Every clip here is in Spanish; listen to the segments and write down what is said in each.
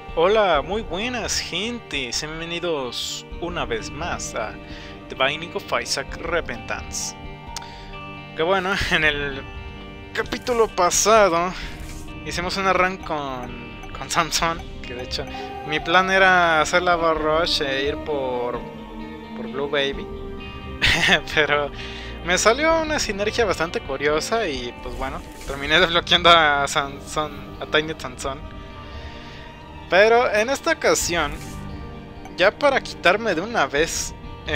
Hola, muy buenas gente, sean bienvenidos una vez más a The Binding of Isaac Repentance. Que bueno, en el capítulo pasado hicimos un run con Samson, que de hecho mi plan era hacer la Rush e ir por Blue Baby, pero me salió una sinergia bastante curiosa y pues bueno, terminé desbloqueando a Samson, a Tiny Samson. Pero en esta ocasión, ya para quitarme de una vez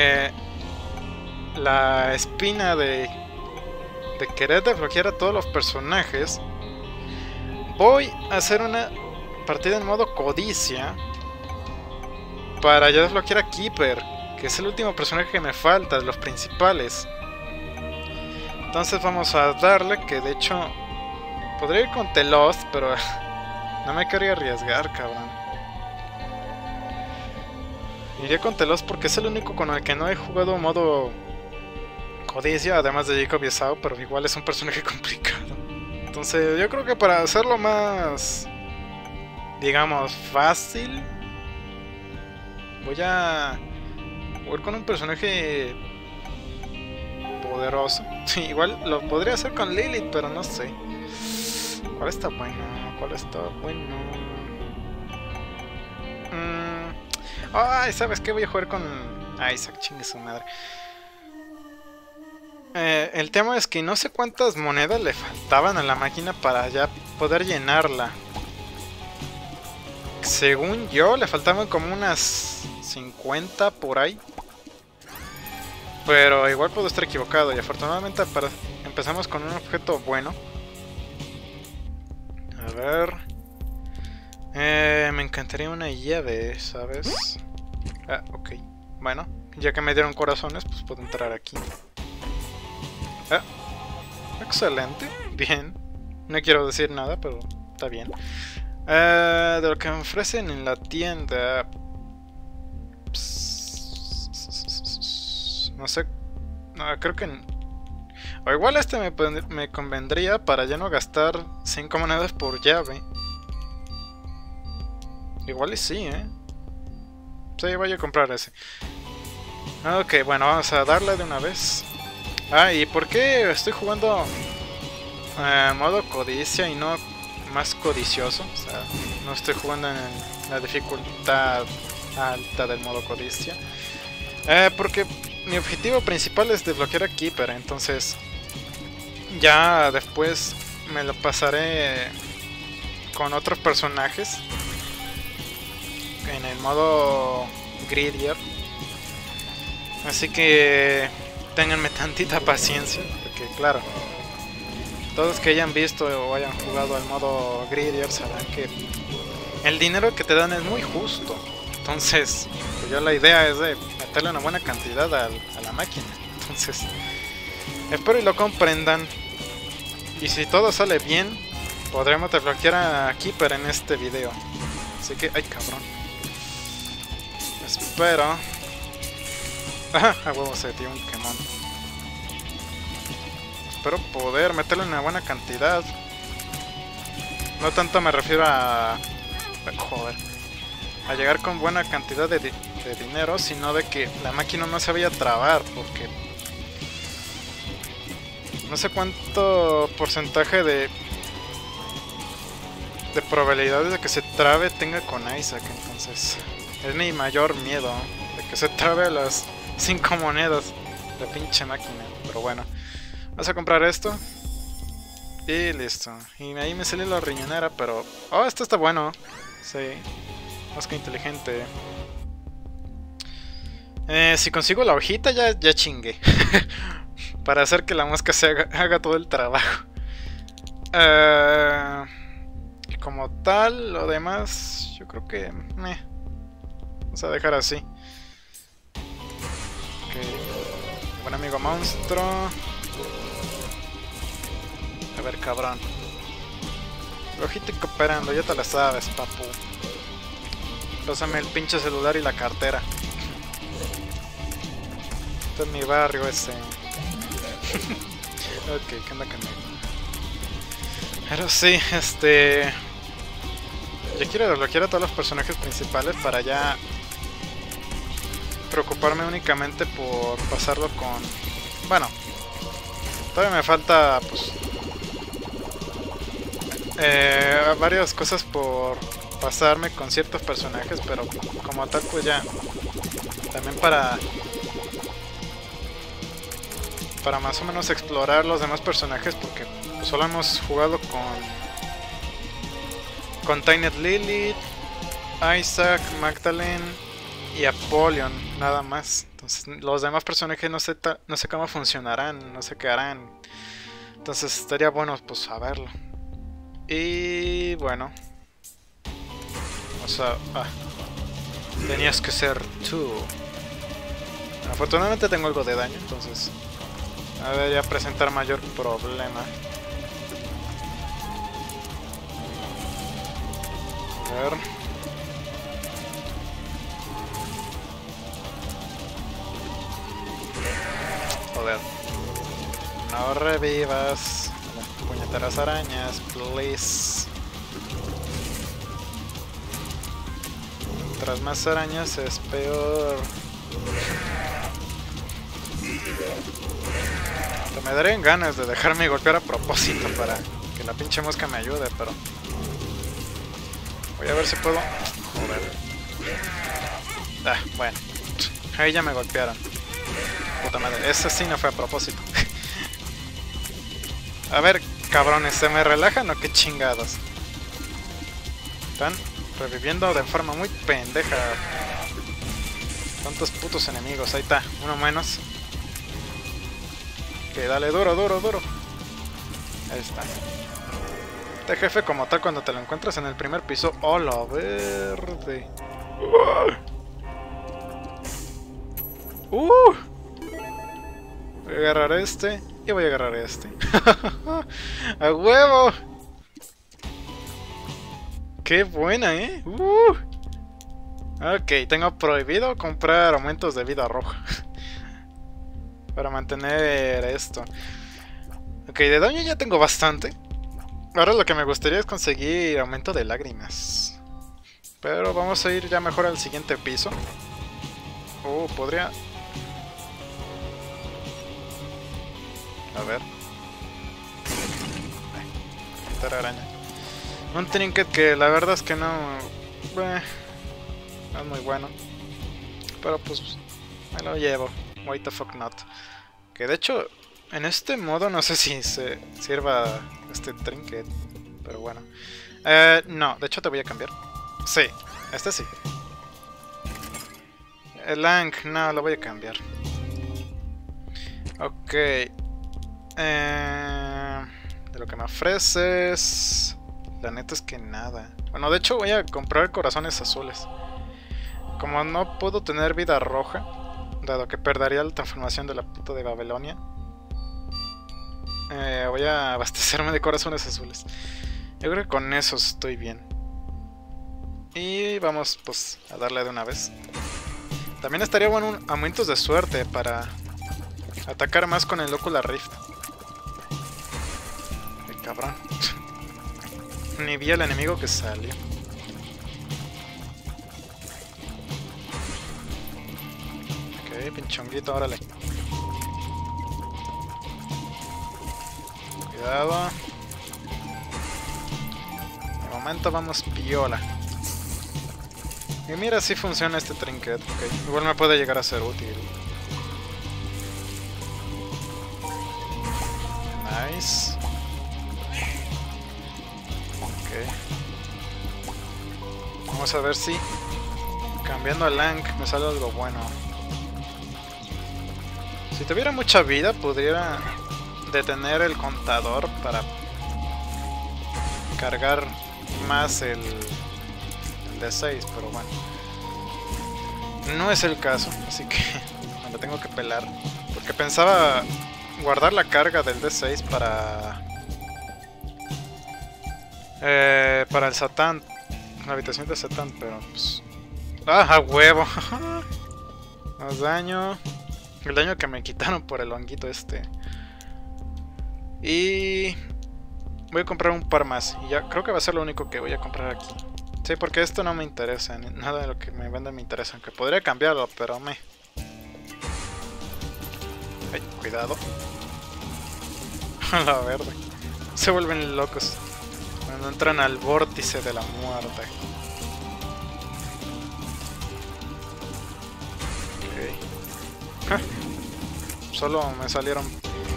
la espina de querer desbloquear a todos los personajes, voy a hacer una partida en modo codicia para ya desbloquear a Keeper, que es el último personaje que me falta, de los principales. Entonces vamos a darle, que de hecho podría ir con Telos, pero no me quería arriesgar, cabrón. Iría con Telos porque es el único con el que no he jugado modo codicia, además de Jacob y Esau, pero igual es un personaje complicado. Entonces yo creo que para hacerlo más, digamos, fácil, voy a ir con un personaje poderoso. Sí, igual lo podría hacer con Lilith, pero no sé. ¿Cuál está bueno? ¿Cuál está bueno? Ay, ¿sabes qué? Voy a jugar con Isaac, chingue su madre. El tema es que no sé cuántas monedas le faltaban a la máquina para ya poder llenarla. Según yo, le faltaban como unas 50 por ahí. Pero igual puedo estar equivocado y afortunadamente empezamos con un objeto bueno. A ver... me encantaría una llave, ¿sabes? Ah, ok. Bueno, ya que me dieron corazones, pues puedo entrar aquí. Ah, excelente. Bien. No quiero decir nada, pero está bien. De lo que me ofrecen en la tienda... No sé... No, creo que... O igual este me convendría para ya no gastar 5 monedas por llave. Igual y sí, Sí, voy a comprar ese. Ok, bueno, vamos a darle de una vez. Ah, ¿y por qué estoy jugando modo codicia y no más codicioso? O sea, no estoy jugando en la dificultad alta del modo codicia. Porque mi objetivo principal es desbloquear a Keeper, entonces ya después me lo pasaré con otros personajes en el modo Greedier. Así que ténganme tantita paciencia, porque claro, todos que hayan visto o hayan jugado al modo Greedier sabrán que el dinero que te dan es muy justo. Entonces, pues yo la idea es de meterle una buena cantidad a la máquina. Entonces, espero y lo comprendan. Y si todo sale bien, podremos desbloquear a Keeper en este video. Así que, ay cabrón. Espero. Ajá, a huevo se dio un quemón. Espero poder meterle una buena cantidad. No tanto me refiero a... Joder. A llegar con buena cantidad de dinero, sino de que la máquina no se vaya a trabar, porque... No sé cuánto porcentaje de probabilidades de que se trabe tenga con Isaac, entonces... Es mi mayor miedo, de que se trabe las 5 monedas de pinche máquina. Pero bueno, vamos a comprar esto. Y listo. Y ahí me salió la riñonera, pero... Oh, esto está bueno. Sí, más que inteligente. Si consigo la hojita ya chingué. Para hacer que la mosca haga todo el trabajo. Y como tal, lo demás, yo creo que... Vamos a dejar así. Okay. Buen amigo monstruo. A ver, cabrón. Ojito y cooperando, ya te la sabes, papu. Pásame el pinche celular y la cartera. Este es mi barrio ese. Ok, ¿qué onda conmigo? Pero sí, Yo quiero desbloquear a todos los personajes principales para ya preocuparme únicamente por pasarlo con... Bueno, todavía me falta pues varias cosas por pasarme con ciertos personajes, pero como tal pues ya también para más o menos explorar los demás personajes, porque solo hemos jugado con Tainted Lilith, Isaac, Magdalene y Apollyon, nada más. Entonces los demás personajes no sé cómo funcionarán, no sé qué harán. Entonces estaría bueno pues saberlo. Y bueno, vamos a... tenías que ser tú. Afortunadamente tengo algo de daño, entonces no debería presentar mayor problema. A ver. Joder. No revivas. Puñeteras arañas, please. Mientras más arañas es peor. Me darían ganas de dejarme golpear a propósito para que la pinche mosca me ayude, pero... Voy a ver si puedo... Joder. Bueno. Ahí ya me golpearon. Puta madre, ese sí no fue a propósito. A ver, cabrones, ¿se me relajan o qué chingados? Están reviviendo de forma muy pendeja. Tantos putos enemigos, ahí está, uno menos. Que dale duro, duro, duro. Ahí está. Este jefe como tal cuando te lo encuentras en el primer piso. ¡Hola, verde! Voy a agarrar este y voy a agarrar este. ¡A huevo! ¡Qué buena, eh! Ok, tengo prohibido comprar aumentos de vida roja. Para mantener esto. Ok, de daño ya tengo bastante. Ahora lo que me gustaría es conseguir aumento de lágrimas. Pero vamos a ir ya mejor al siguiente piso. Podría... A ver. Esta araña. Un trinket que la verdad es que no... no es muy bueno. Pero pues... me lo llevo. Why the fuck not. Que de hecho, en este modo no sé si se sirva este trinket. Pero bueno. No, de hecho te voy a cambiar. Sí, este sí. El Lang, no, lo voy a cambiar. Ok. De lo que me ofreces... La neta es que nada. Bueno, de hecho voy a comprar corazones azules. Como no puedo tener vida roja, dado que perdería la transformación de la puta de Babilonia, voy a abastecerme de corazones azules. Yo creo que con eso estoy bien. Y vamos pues a darle de una vez. También estaría bueno aumentos de suerte para atacar más con el Ocular Rift. Ay, cabrón. Ni vi al enemigo que salió. Ok, pinchonguito, órale. Cuidado. De momento vamos piola. Y mira si funciona este trinket. Okay. Igual me puede llegar a ser útil. Nice. Ok. Vamos a ver si cambiando a Lang me sale algo bueno. Si tuviera mucha vida podría detener el contador para cargar más el D6, pero bueno, no es el caso, así que me lo tengo que pelar, porque pensaba guardar la carga del D6 para el Satán, la habitación de Satán, pero pues... ¡Ah, a huevo! Más daño, el daño que me quitaron por el honguito este. Y voy a comprar un par más, y ya creo que va a ser lo único que voy a comprar aquí. Sí, porque esto no me interesa, nada de lo que me venden me interesa, aunque podría cambiarlo, pero me... Ay, cuidado. La verde. Se vuelven locos cuando entran al vórtice de la muerte. Ok. Ja. Solo me salieron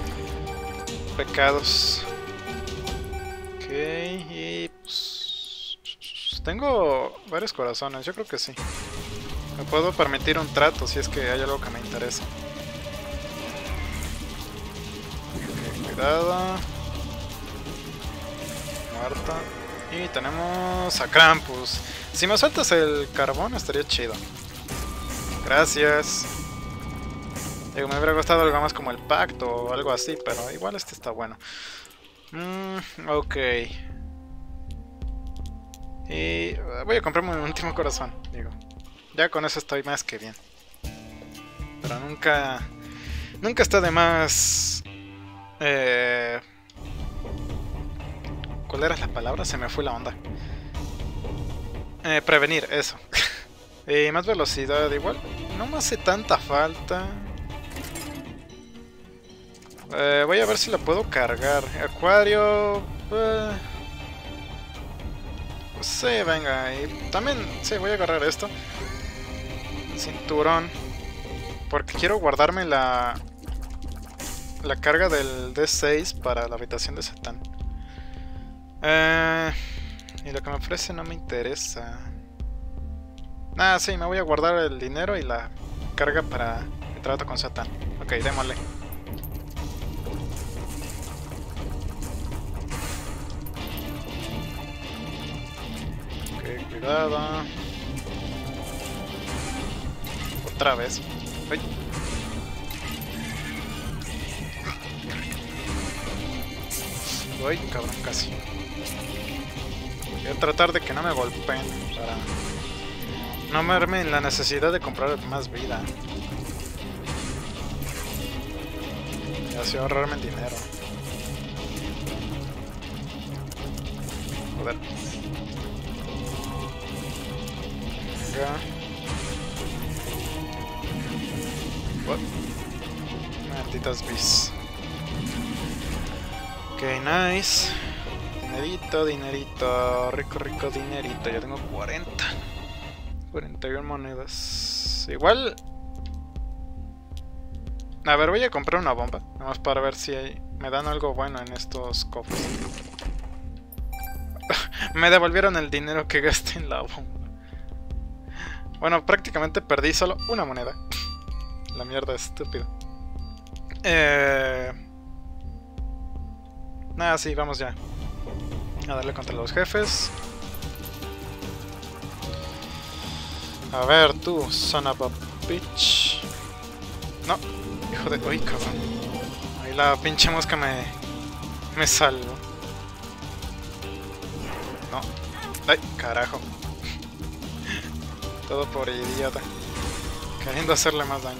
pecados. Ok, y pues... tengo varios corazones, yo creo que sí. Me puedo permitir un trato si es que hay algo que me interesa. Ok, cuidado. Muerta. Y tenemos a Krampus. Si me sueltas el carbón estaría chido. Gracias. Digo, me hubiera gustado algo más como el pacto o algo así, pero igual este está bueno. Ok. Y voy a comprarme un último corazón, digo. Ya con eso estoy más que bien. Pero nunca está de más... ¿cuál era la palabra? Se me fue la onda. Prevenir, eso. Y más velocidad, igual. No me hace tanta falta. Voy a ver si la puedo cargar. Acuario... sí, venga. Y también, sí, voy a agarrar esto. Cinturón. Porque quiero guardarme la carga del D6 para la habitación de Satán. Y lo que me ofrece no me interesa. Ah, sí, me voy a guardar el dinero y la carga para el trato con Satán. Ok, démosle. Ok, cuidado. Otra vez. Uy. Uy, cabrón, casi. Voy a tratar de que no me golpeen para no verme en la necesidad de comprar más vida. Y así ahorrarme el dinero. Joder. Venga. What? Malditas bis. Ok, nice. Dinerito, dinerito. Rico, rico dinerito. Ya tengo 41 monedas. Igual... a ver, voy a comprar una bomba. Nada más para ver si me dan algo bueno en estos cofres. Me devolvieron el dinero que gasté en la bomba. Bueno, prácticamente perdí solo una moneda. La mierda, estúpido. Nada, sí, vamos ya. A darle contra los jefes. A ver, tú, son of a bitch. No, hijo de... uy, cabrón. Ahí la pinche mosca me salvó. No. Ay, carajo. Todo por idiota. Queriendo hacerle más daño.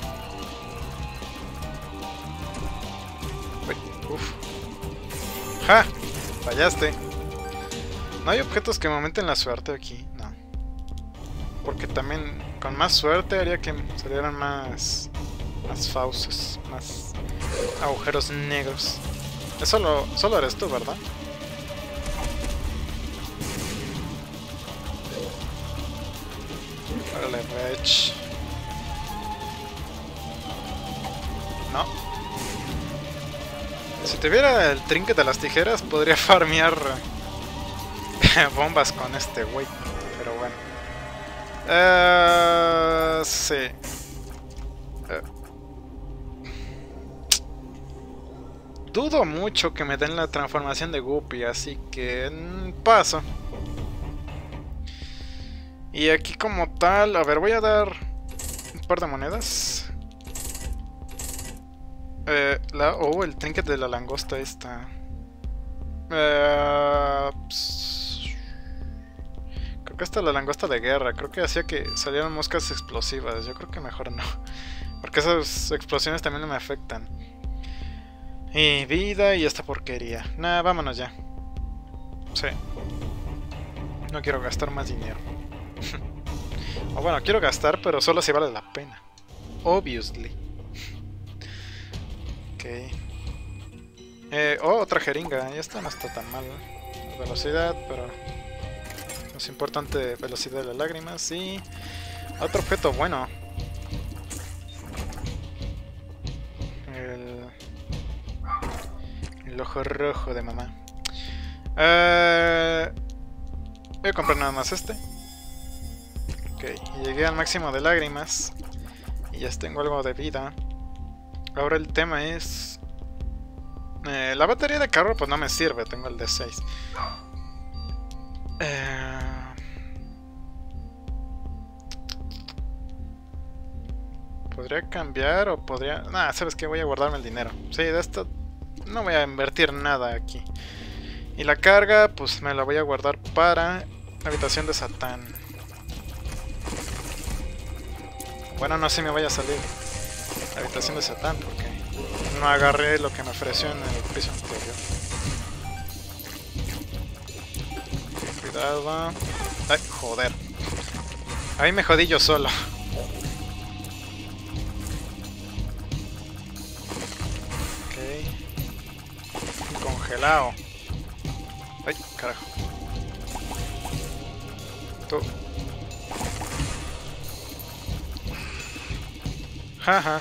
Uy, uff. ¡Ja! Fallaste. No hay objetos que me aumenten la suerte aquí. No. Porque también con más suerte haría que salieran más fauces, más agujeros negros. Eso solo eres tú, ¿verdad? Órale, Rech. No. Si tuviera el trinket de las tijeras, podría farmear bombas con este güey. Pero bueno. Sí. Dudo mucho que me den la transformación de Guppy, así que paso. Y aquí como tal, a ver, voy a dar un par de monedas. El trinket de la langosta esta. Creo que esta es la langosta de guerra. Creo que hacía que salieran moscas explosivas. Yo creo que mejor no. Porque esas explosiones también no me afectan. Y vida y esta porquería. Nah, vámonos ya. Sí. No quiero gastar más dinero. O bueno, quiero gastar, pero solo si vale la pena. Obviously. Ok. Otra jeringa. Y esta no está tan mal. Velocidad, pero... es importante velocidad de las lágrimas. Y... otro objeto bueno. El ojo rojo de mamá. Voy a comprar nada más este. Ok, y llegué al máximo de lágrimas. Y ya tengo algo de vida. Ahora el tema es... la batería de carro pues no me sirve, tengo el D6. ¿Podría cambiar o podría...? Nah, ¿sabes qué? Voy a guardarme el dinero. Sí, de esto no voy a invertir nada aquí. Y la carga pues me la voy a guardar para la habitación de Satán. Bueno, no sé si me vaya a salir la habitación de Satán porque no agarré lo que me ofreció en el piso anterior. Cuidado. Ay, joder. Ahí me jodí yo solo. Ok. Congelado. Ay, carajo. Tú. Jaja.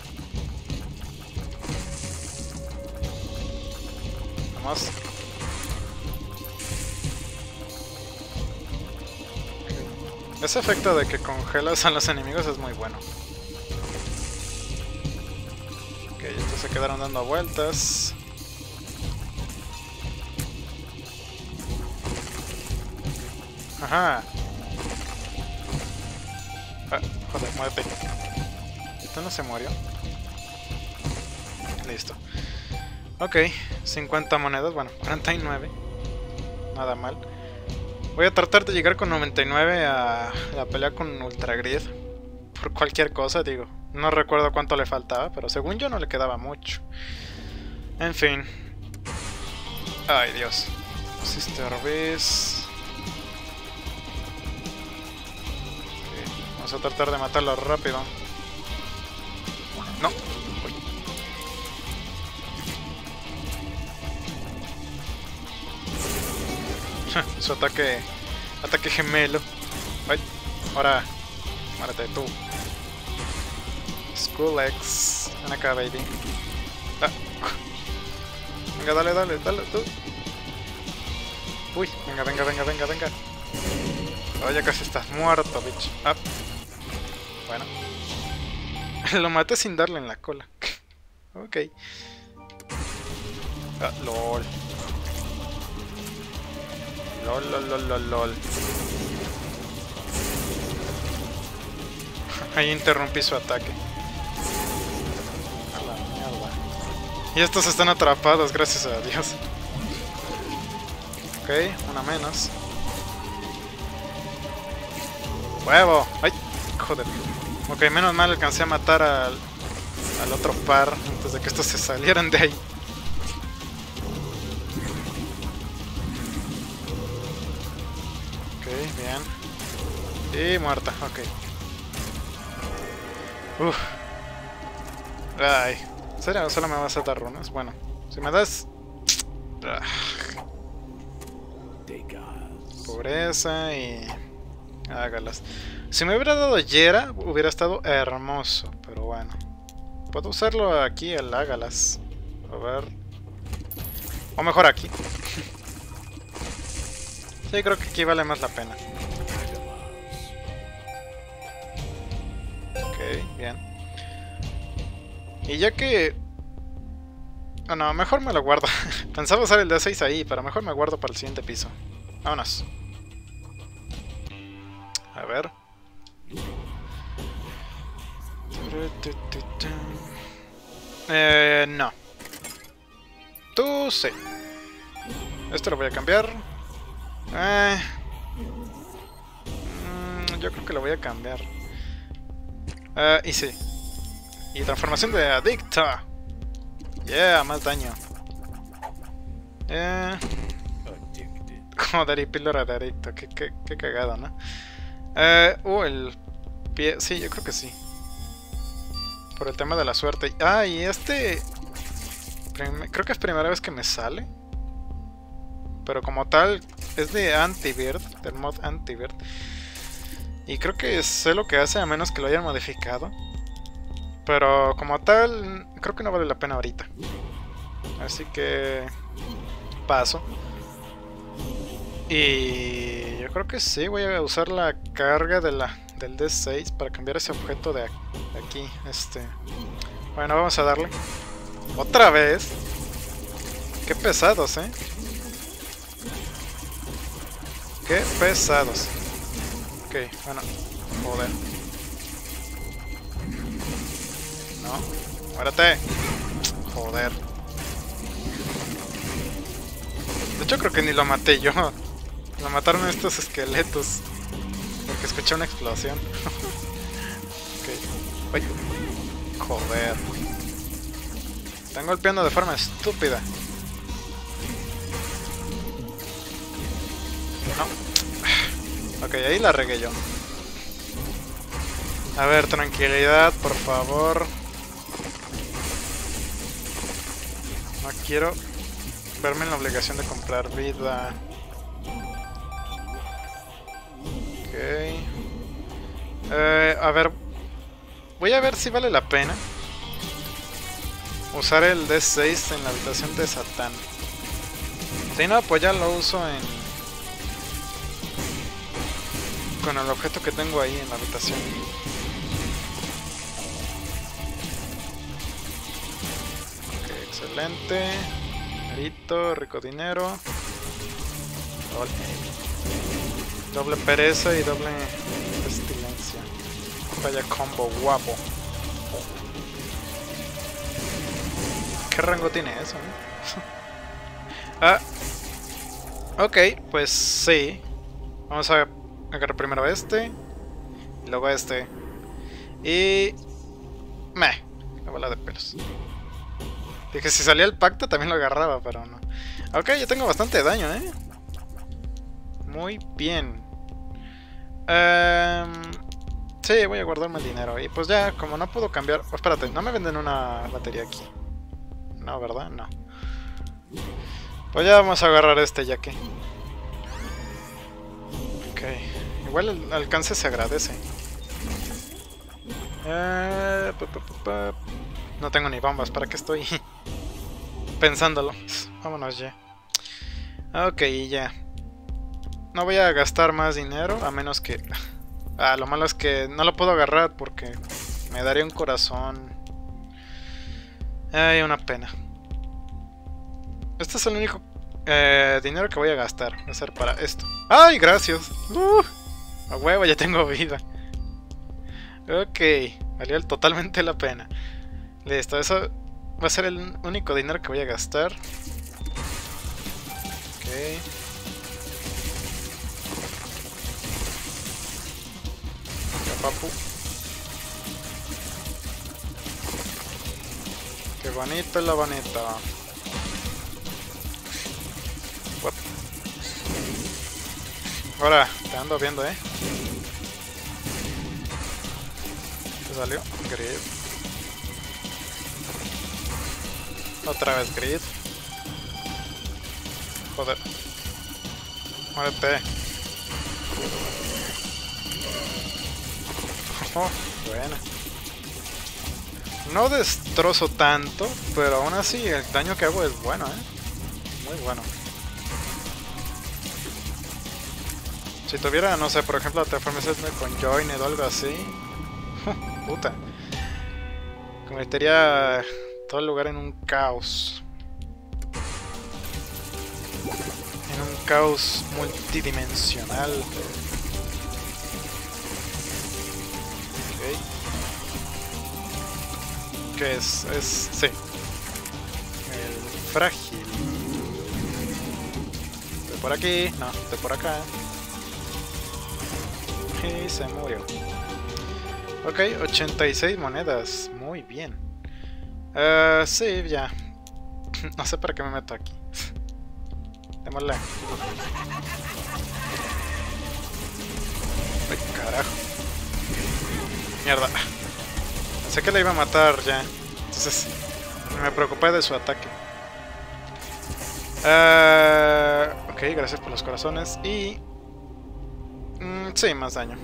Vamos. Okay. Ese efecto de que congelas a los enemigos es muy bueno. Ok, estos se quedaron dando vueltas. Ajá. Ah, joder, muévete. ¿Esto no se murió? Listo. Ok, 50 monedas, bueno, 49. Nada mal. Voy a tratar de llegar con 99 a la pelea con Ultra Grid. Por cualquier cosa, digo. No recuerdo cuánto le faltaba, pero según yo no le quedaba mucho. En fin. Ay, Dios. Sister Beast. Okay, vamos a tratar de matarlo rápido. No. Uy. Su ataque gemelo. Ay, ahora muérete tú. Skull X. Ven acá, baby. Ah. Venga, dale tú. Uy, venga. Oh, ya casi estás muerto, bitch. Ah. Bueno. Lo maté sin darle en la cola. Ok. Ah, lol. Lol. Ahí interrumpí su ataque. A la mierda. Y estos están atrapados, gracias a Dios. Ok, una menos. ¡Huevo! ¡Ay! Joder. Ok, menos mal alcancé a matar al otro par antes de que estos se salieran de ahí. Ok, bien. Y muerta, ok. Uff. Ay. ¿En serio? ¿Solo me vas a dar runas? Bueno, si me das... Pobreza y... hágalas. Si me hubiera dado Yera, hubiera estado hermoso, pero bueno. Puedo usarlo aquí, el hágalas. A ver... o mejor aquí. Sí, creo que aquí vale más la pena. Ok, bien. Y ya que... oh, no, mejor me lo guardo. Pensaba usar el D6 ahí, pero mejor me guardo para el siguiente piso. Vámonos. A ver. No. Tú sí. Esto lo voy a cambiar. Yo creo que lo voy a cambiar. Y sí. Y transformación de adicta. Yeah, más daño. Joder, y píldora de adicto. Qué cagado, ¿no? El pie. Sí, yo creo que sí. Por el tema de la suerte. Ah, y este... Creo que es primera vez que me sale. Pero como tal, es de Anti-Bird, del mod Anti-Bird. Y creo que sé lo que hace, a menos que lo hayan modificado. Pero como tal, creo que no vale la pena ahorita. Así que... paso. Y yo creo que sí, voy a usar la carga de del D6 para cambiar ese objeto de aquí. Bueno, vamos a darle. Otra vez. Qué pesados, ¿eh? Qué pesados. Ok, bueno. Joder. No. Muérete. Joder. De hecho creo que ni lo maté yo. Lo mataron estos esqueletos. Porque escuché una explosión. Ok. Uy. Joder. Están golpeando de forma estúpida. No. Ok, ahí la regué yo. A ver, tranquilidad, por favor. No quiero verme en la obligación de comprar vida. Ok. A ver. Voy a ver si vale la pena usar el D6 en la habitación de Satán. Si no, pues ya lo uso con el objeto que tengo ahí en la habitación. Ok, excelente. Dinerito, rico dinero. Doble pereza y doble pestilencia. Vaya combo guapo. ¿Qué rango tiene eso? Ah, ok, pues sí. Vamos a agarrar primero este. Y luego este. Y... la bola de pelos. Dije, si salía el pacto también lo agarraba, pero no. Ok, yo tengo bastante daño, ¿eh? Muy bien. Sí, voy a guardarme el dinero. Y pues ya, como no puedo cambiar... Oh, espérate, no me venden una batería aquí. No, ¿verdad? No. Pues ya vamos a agarrar este ya que... Ok. Igual el alcance se agradece. No tengo ni bombas, ¿para qué estoy pensándolo? Vámonos ya. Ok, ya. No voy a gastar más dinero, a menos que... Ah, lo malo es que no lo puedo agarrar porque me daría un corazón. Ay, una pena. Este es el único dinero que voy a gastar. Va a ser para esto. ¡Ay, gracias! A huevo, ya tengo vida. Ok, valió totalmente la pena. Listo, eso va a ser el único dinero que voy a gastar. Ok. Ya, papu. Qué bonito la bonita. Ahora, te ando viendo, ¿eh? ¿Te salió? Grid. Otra vez grid. Joder. Muérete. Oh, buena. No destrozo tanto, pero aún así el daño que hago es bueno, ¿eh? Muy bueno. Si tuviera, no sé, por ejemplo, transformaciones con Joined o algo así. Puta. Convertiría todo el lugar en un caos. En un caos multidimensional. Ok. ¿Qué es? Sí. El frágil. Estoy por aquí. No, estoy por acá. Y se murió. Ok, 86 monedas. Muy bien. Sí, ya. No sé para qué me meto aquí. Démosle. Ay, carajo. Mierda. Pensé que la iba a matar ya. Entonces me preocupé de su ataque. Ok, gracias por los corazones. Y... sí, más daño.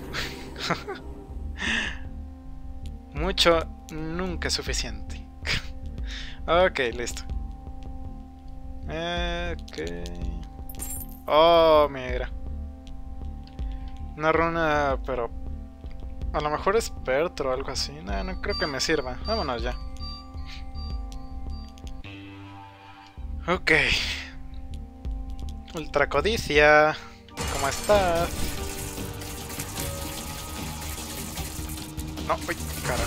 Mucho nunca es suficiente. Ok, listo. Ok. Oh, mira. Una runa, pero... a lo mejor es Pertro o algo así. No, no creo que me sirva. Vámonos ya. Ok. Ultra codicia. ¿Cómo estás? No, uy, carajo.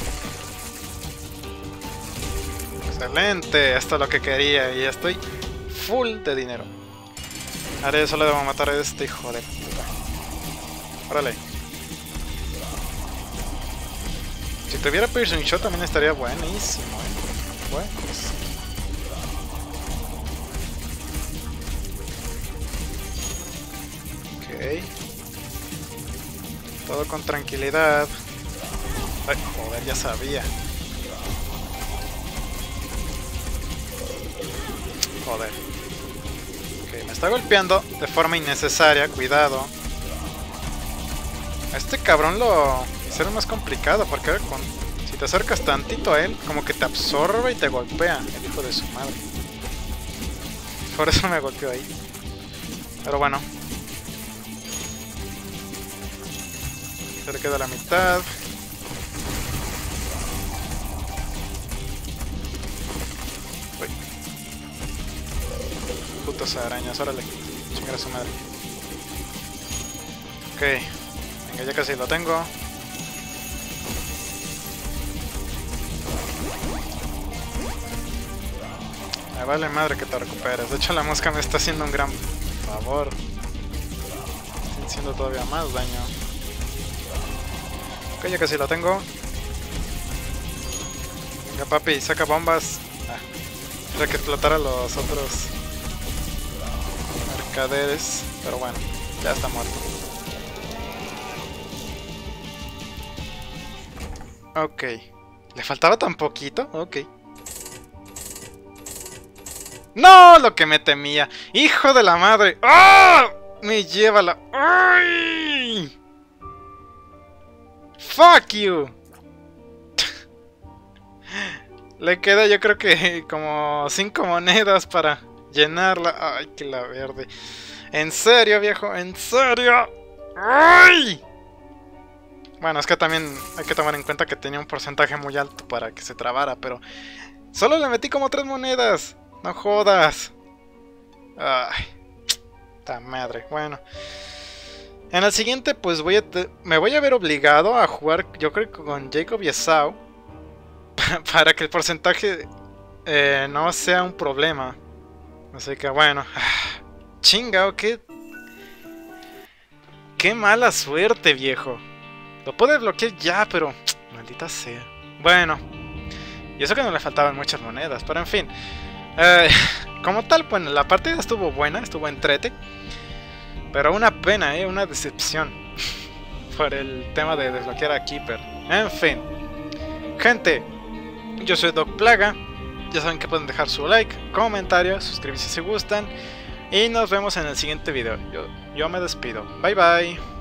Excelente, esto es lo que quería y estoy full de dinero. Ahora solo debo matar a este hijo de puta. Órale. Si tuviera Piercing Shot también estaría buenísimo, Buenísimo. Ok. Todo con tranquilidad. Ay, joder, ya sabía. Joder. Ok, me está golpeando de forma innecesaria, cuidado. A este cabrón lo hicieron más complicado porque si te acercas tantito a él, como que te absorbe y te golpea, el hijo de su madre. Por eso me golpeó ahí. Pero bueno. Se le queda la mitad. Uy. Putas arañas, órale. Chingar a su madre. Ok. Venga, ya casi lo tengo. Me vale madre que te recuperes. De hecho, la mosca me está haciendo un gran favor. Estoy haciendo todavía más daño. Ok, ya casi lo tengo. Venga, papi, saca bombas. Para que explotara los otros mercaderes. Pero bueno, ya está muerto. Ok. ¿Le faltaba tan poquito? Ok. ¡No! Lo que me temía. ¡Hijo de la madre! ¡Oh! Me lleva la... ¡Ay! ¡Fuck you! Le queda yo creo que como 5 monedas para llenarla. ¡Ay, que la verde! ¿En serio, viejo? ¿En serio? ¡Ay! Bueno, es que también hay que tomar en cuenta que tenía un porcentaje muy alto para que se trabara, pero... ¡solo le metí como 3 monedas! ¡No jodas! ¡Ay! ¡Ta madre! Bueno... en el siguiente pues me voy a ver obligado a jugar, yo creo que con Jacob y Esau, para que el porcentaje no sea un problema. Así que bueno, chinga, qué mala suerte, viejo. Lo puedo bloquear ya, pero maldita sea. Bueno, y eso que no le faltaban muchas monedas, pero en fin. Como tal, pues la partida estuvo buena, estuvo entrete. Pero una pena, una decepción por el tema de desbloquear a Keeper. En fin, gente, yo soy Doc Plaga. Ya saben que pueden dejar su like, comentario, suscribirse si gustan. Y nos vemos en el siguiente video. Yo me despido. Bye bye.